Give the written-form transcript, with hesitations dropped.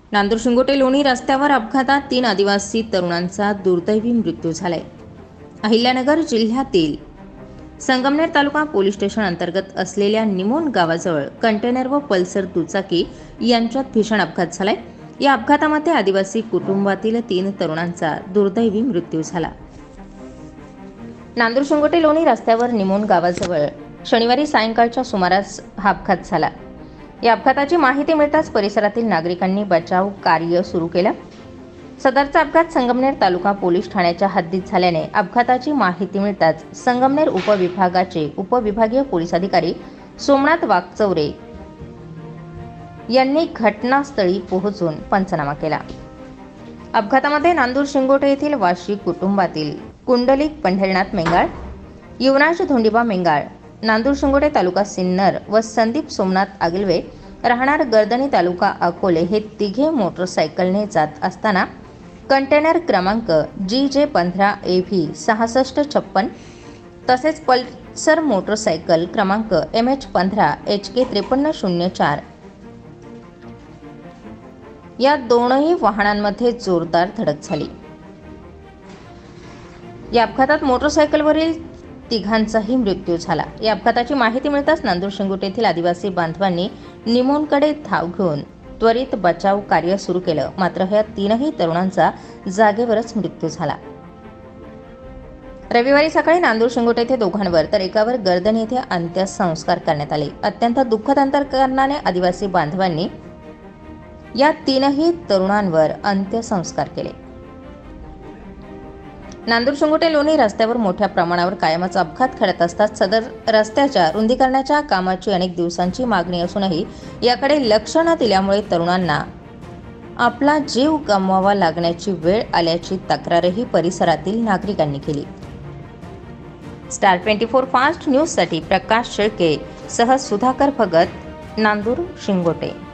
नांदूर शिंगोटे लोणी रस्त्यावर अपघातात 3 आदिवासी तरुणांचा दुर्दैवी मृत्यू झालाय। अहिल्यानगर जिल्ह्यातील संगमनेर तालुका पोलीस स्टेशन अंतर्गत असलेल्या निमोन गावाजवळ कंटेनर व पल्सर दुचाकी यांच्यात भीषण अपघात झालाय। या अपघातामध्ये आदिवासी कुटुंबातील 3 तरुणांचा दुर्दैवी मृत्यू झाला। नांदूर शिंगोटे लोणी रस्त्यावर निमोन गावाजवळ शनिवारी सायंकाळच्या सुमारास हा अपघात झाला। या अपघाताची माहिती मिळताच परिसरातील नागरिकांनी बचाव कार्य सुरू केलं। सदरचा अपघात संगमनेर तालुका पोलीस ठाण्याच्या हद्दीत झाल्याने अपघाताची माहिती मिळताच संगमनेर उपविभागाचे उपविभागीय पोलीस अधिकारी सोमनाथ वाकचौरे यांनी घटनास्थळी पोहोचून पंचनामा केला। अपघातामध्ये नांदूर शिंगोटे येथील वाशी कुटुंबातील कुंडलिक पंढरीनाथ मेंगाळ, युवराज धोंडीबा मेंगाळ, नांदूर शिंगोटे तालुका सिन्नर व संदीप सोमनाथ आगलवे राहणार गर्दनी तालुका अकोले हे तिघे मोटरसायकलने जात असताना कंटेनर क्रमांक GJ15AV 6656 तसेच पल्सर मोटरसायकल क्रमांक MH15HK 5304 या दोनही वाहनांमध्ये जोरदार धडक झाली। या अपघातात मोटरसायकलवरील तिघांचाही मृत्यू झाला। या अपघाताची माहिती मिळताच नांदूर शिंगोटे येथील आदिवासी बांधवांनी निमोनकडे धाव घेऊन त्वरित बचाव कार्य सुरू केलं। मात्र या 3ही तरुणांचा जागेवरच मृत्यू झाला। रविवारी सकाळी नांदूर शिंगोटे येथे दोघांवर तर एकावर गर्दन येथे अंत्यसंस्कार करण्यात आले। अत्यंत दुःखद अंतःकरणाने आदिवासी बांधवांनी या 3ही तरुणांवर अंत्यसंस्कार केले। नांदूर शिंगोटे लोणी रस्त्यावर मोठ्या प्रमाणावर कायमच अपघात घडत असतात। सदर रस्त्याच्या रुंदीकरणाच्या कामाची अनेक दिवसांची मागणी असूनही याकडे लक्ष न दिल्यामुळे तरुणांना आपला जीव गमवावा लागण्याची वेळ आल्याची तक्रारही परिसरातील नागरिकांनी केली। स्टार 24 फास्ट न्यूजसाठी प्रकाश शेळके सह सुधाकर भगत, नांदूर शिंगोटे।